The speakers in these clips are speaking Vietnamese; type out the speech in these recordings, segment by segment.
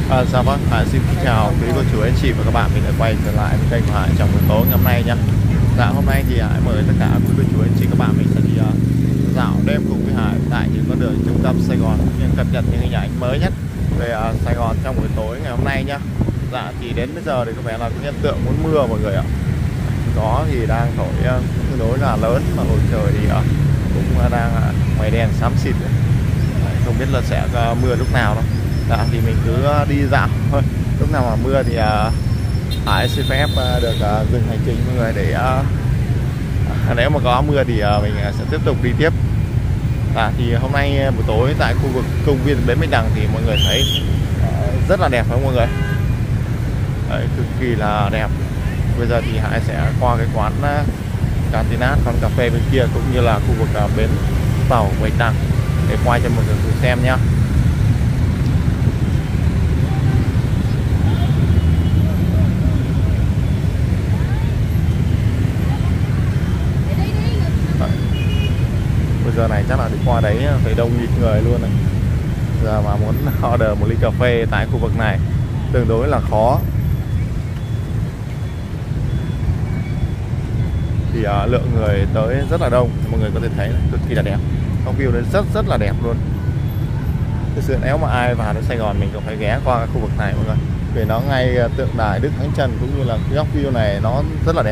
Dạ vâng, xin chào quý cô chú anh chị và các bạn, mình đã quay trở lại với kênh của Hải trong buổi tối ngày hôm nay nhé. Dạ hôm nay thì Hải mời tất cả quý cô chú anh chị các bạn mình sẽ đi dạo đêm cùng với Hải tại những con đường trung tâm Sài Gòn, nhưng cập nhật những hình ảnh mới nhất về Sài Gòn trong buổi tối ngày hôm nay nhé. Dạ thì đến bây giờ thì có vẻ là cái hiện tượng muốn mưa mọi người ạ. Gió thì đang thổi tương đối là lớn và bầu trời thì cũng đang mây đen xám xịt. Không biết là sẽ mưa lúc nào đâu. Dạ, thì mình cứ đi dạo thôi. Lúc nào mà mưa thì Hải xin phép được dừng hành trình mọi người để nếu mà có mưa thì mình sẽ tiếp tục đi tiếp. Thì hôm nay buổi tối tại khu vực công viên Bến Bạch Đằng thì mọi người thấy rất là đẹp phải không mọi người? Đấy, cực kỳ là đẹp. Bây giờ thì Hải sẽ qua cái quán Cantinat, quán cà phê bên kia, cũng như là khu vực bến tàu Bạch Đằng để quay cho mọi người cùng xem nhá. Bây giờ này chắc là đi qua đấy phải đông nghịt người luôn này. Giờ mà muốn order một ly cà phê tại khu vực này tương đối là khó. Thì lượng người tới rất là đông, mọi người có thể thấy này, cực kỳ là đẹp. Có view đấy rất là đẹp luôn. Thực sự nếu mà ai vào đến Sài Gòn mình cũng phải ghé qua khu vực này mọi người, vì nó ngay tượng đài Đức Thánh Trần cũng như là cái góc view này nó rất là đẹp.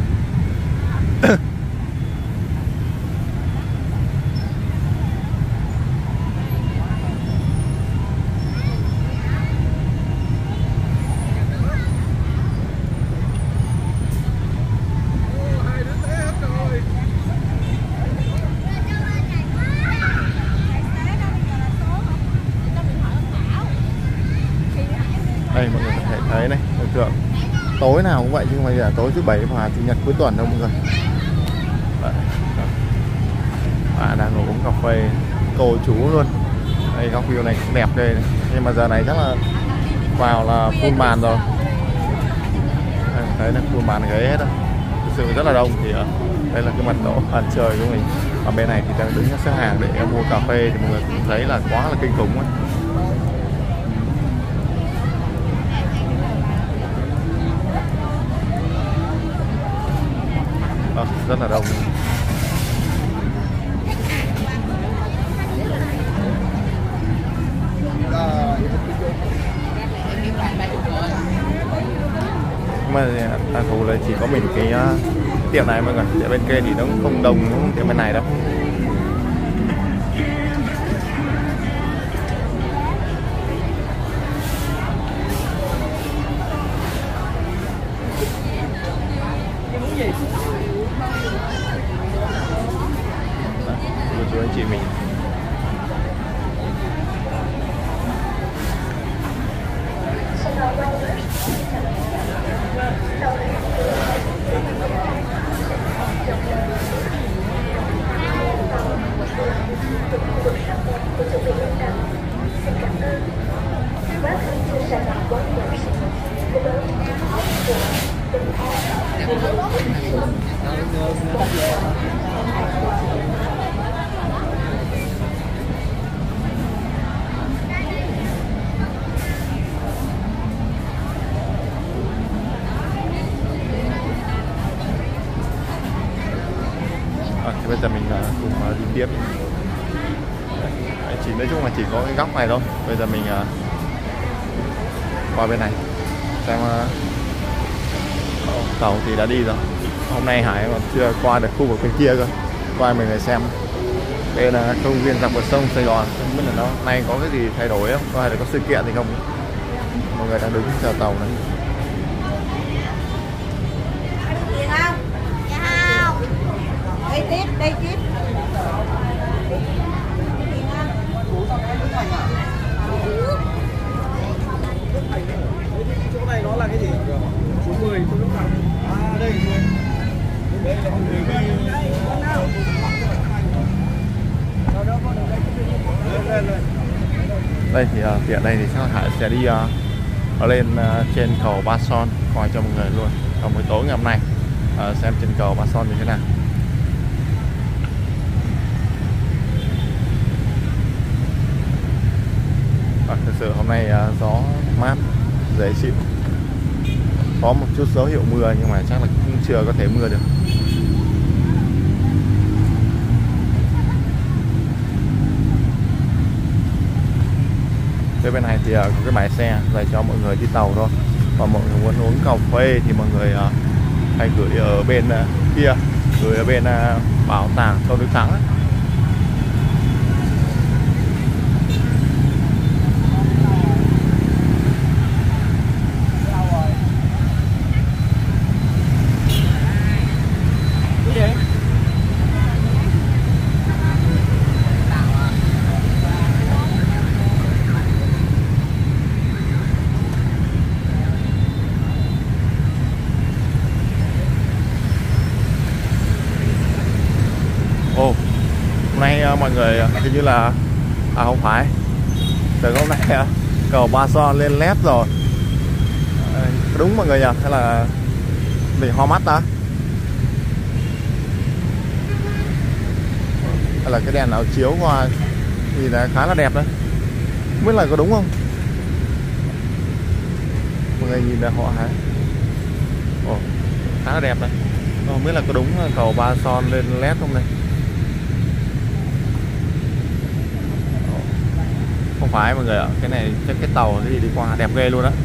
Đây mọi người có thể thấy này, hiện tượng tối nào cũng vậy chứ không phải là tối thứ bảy và chủ nhật cuối tuần đâu mọi người. Bạn đang ngồi uống cà phê cô chú luôn. Đây góc view này cũng đẹp đây này. Nhưng mà giờ này chắc là vào là full màn rồi. Đây, thấy là full màn ghế hết đó. Thực sự rất là đông. Thì đây là cái mật độ ăn chơi của mình. Ở bên này thì đang đứng xếp hàng để mua cà phê, thì mọi người cũng thấy là quá là kinh khủng ấy. Rất là đông. Mà đặc thù là chỉ có mình cái tiệm này mọi người, tiệm bên kia thì nó cũng không đông giống tiệm bên này đâu. Chú anh chị mình thì bây giờ mình cùng đi tiếp. Chỉ nói chung là chỉ có cái góc này thôi. Bây giờ mình qua bên này xem tàu thì đã đi rồi. Hôm nay Hải còn chưa qua được khu vực bên kia cơ. Qua mình lại xem. Đây là công viên dọc bờ sông Sài Gòn. Không biết là nó nay có cái gì thay đổi không, có hay là có sự kiện gì không. Mọi người đang đứng chờ tàu này. Đi tiếp. Chỗ này nó là cái gì? Số 10, số lúc nào? À đây. Đây là 10 Đây thì tiện đây thì chắc Hải sẽ đi lên trên cầu Ba Son coi cho mọi người luôn trong buổi tối ngày hôm nay, xem trên cầu Ba Son như thế nào. Thực sự hôm nay gió mát dễ chịu, có một chút dấu hiệu mưa nhưng mà chắc là cũng chưa có thể mưa được. Phía bên này thì có cái bãi xe dành cho mọi người đi tàu thôi, và mọi người muốn uống cà phê thì mọi người hay gửi ở bên kia, gửi ở bên bảo tàng Tôn Đức Thắng ấy. Ồ, hôm nay mọi người hình như là không phải, từ hôm nay cầu Ba Son lên led rồi. Đúng mọi người nhỉ, hay là mình ho mắt ta, hay là cái đèn nào chiếu qua thì là khá là đẹp đấy, không biết là có đúng không mọi người nhìn là họ hả. Ồ, khá là đẹp đấy, không biết là có đúng là cầu Ba Son lên led không này. Không phải mọi người ạ, cái này chắc cái tàu thì đi qua đẹp ghê luôn đó.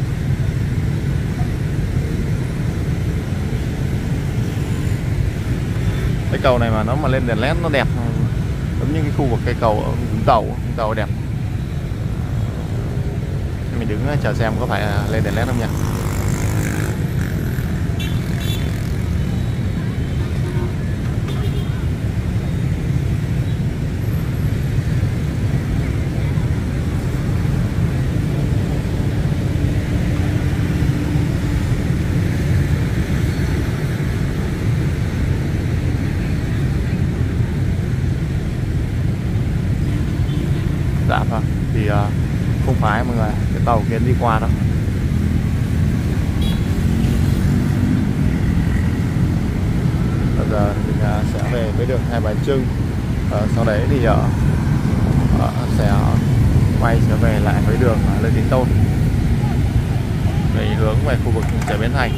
Cái cầu này mà nó mà lên đèn led nó đẹp, giống như cái khu vực cây cầu ở Vũng Tàu đẹp. Mình đứng chờ xem có phải lên đèn led không nha. Dạ vâng, thì không phải mọi người, cái tàu kia đi qua đó. Bây giờ mình sẽ về với đường Hai Bà Trưng, sau đấy thì sẽ quay trở về lại với đường Lê Thị Tôn để hướng về khu vực chợ Bến Thành.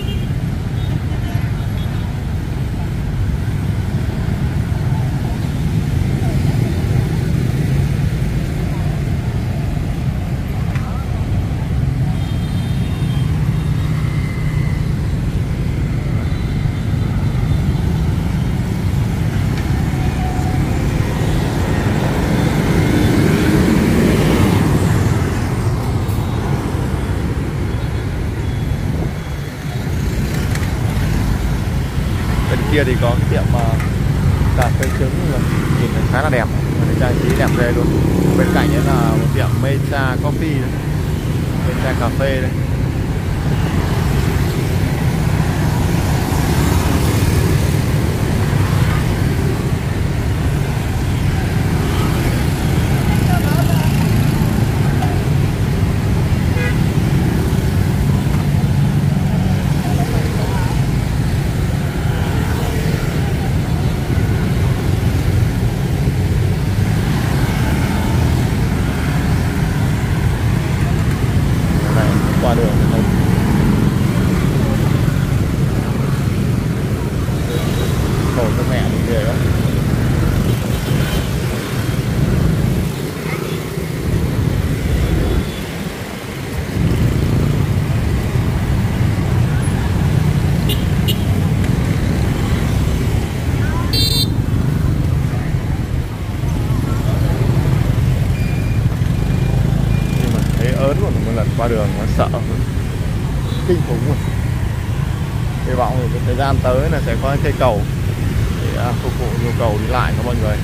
Kia thì có cái tiệm cà phê trứng nhìn khá là đẹp, trang trí đẹp ghê luôn. Bên cạnh ấy là một tiệm Mecha Coffee, Mecha cà phê đây. Qua đường thì không khổ cho mẹ mình ghê lắm. Nhưng mà thấy ớn luôn, một lần qua đường nó sợ kinh khủng rồi. Hy vọng thì thời gian tới là sẽ có cây cầu để phục vụ nhu cầu đi lại của mọi người.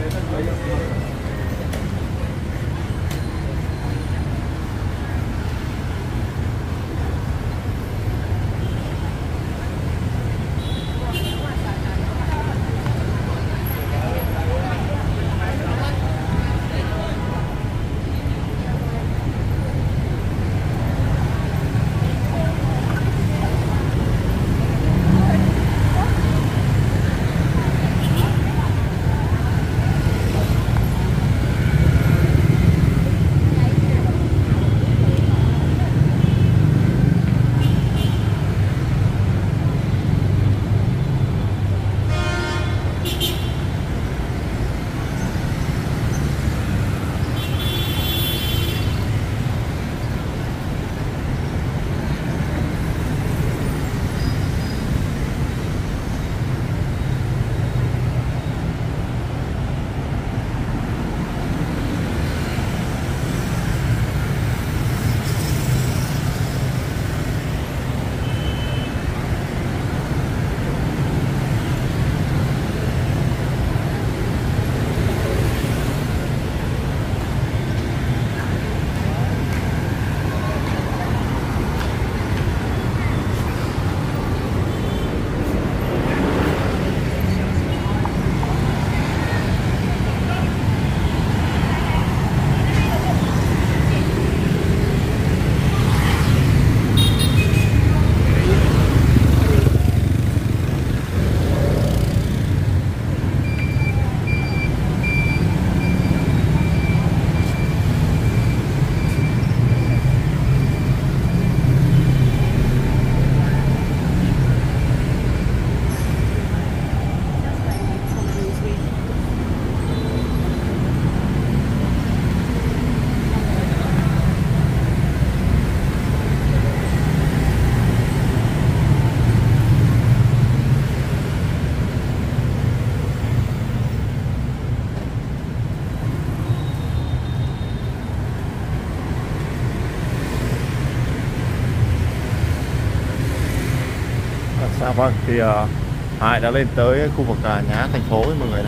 Dạ vâng, thì Hải đã lên tới khu vực nhà thành phố với mọi người này.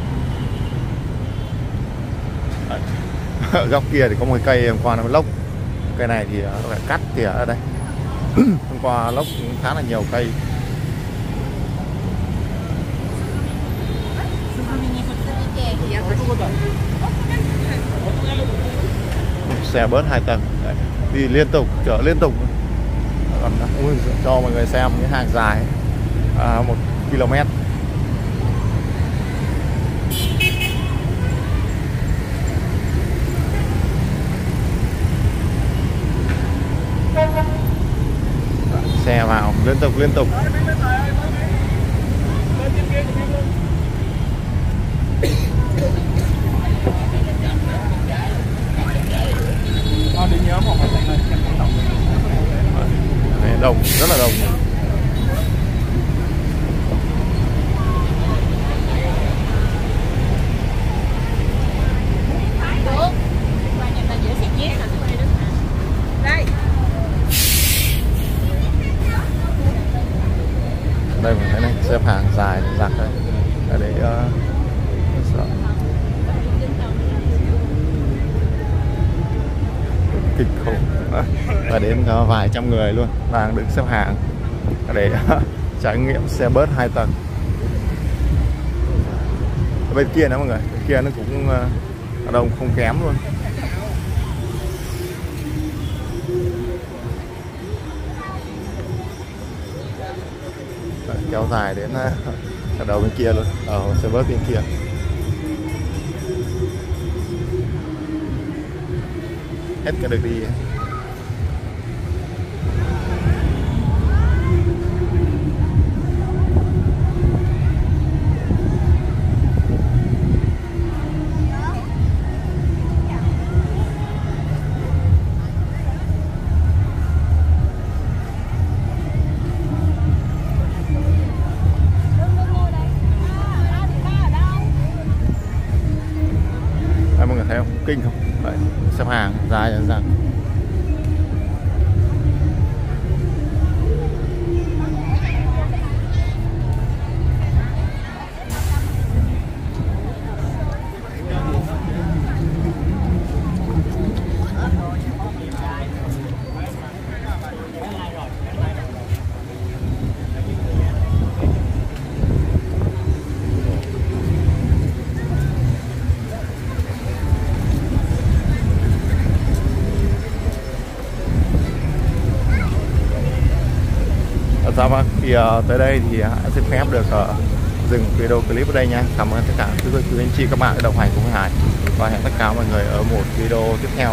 Ở góc kia thì có một cây hôm qua nó lốc. Cây này thì nó phải cắt thì ở đây. Hôm qua lốc cũng khá là nhiều cây. Xe bớt 2 tầng. Đấy. Đi liên tục, chở liên tục. Còn cho mọi người xem những hàng dài 1 km. Xe vào liên tục. Đông, rất là đông. Đây mình thấy này, xếp hàng dài giặc đây. Để kinh khủng. Và đến vài trăm người luôn đang đứng xếp hàng để trải nghiệm xe bus 2 tầng. Ở bên kia nữa mọi người, bên kia nó cũng đông không kém luôn. Kéo dài đến ở đầu bên kia luôn, ở xe bus bên kia. Hết cả đường đi. Mọi người thấy không? Kinh không? Đấy, xếp hàng dài dằng. Thì tới đây thì xin phép được dừng video clip ở đây nha. Cảm ơn tất cả quý cô chú anh chị các bạn đã đồng hành cùng với Hải, và hẹn tất cả mọi người ở một video tiếp theo.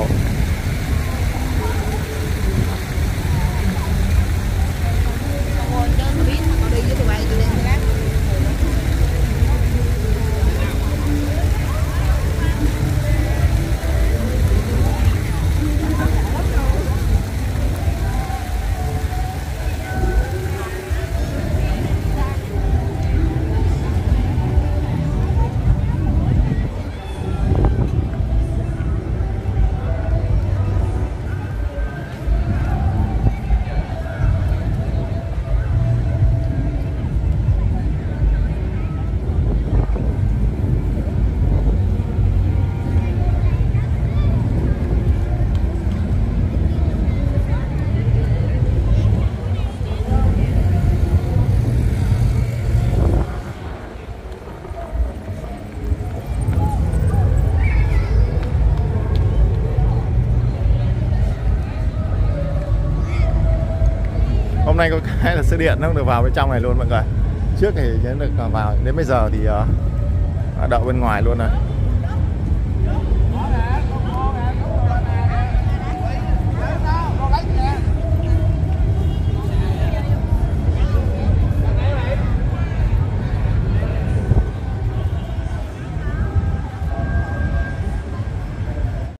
Hôm nay có cái là xe điện nó không được vào bên trong này luôn mọi người. Trước thì được vào, đến bây giờ thì đậu bên ngoài luôn rồi.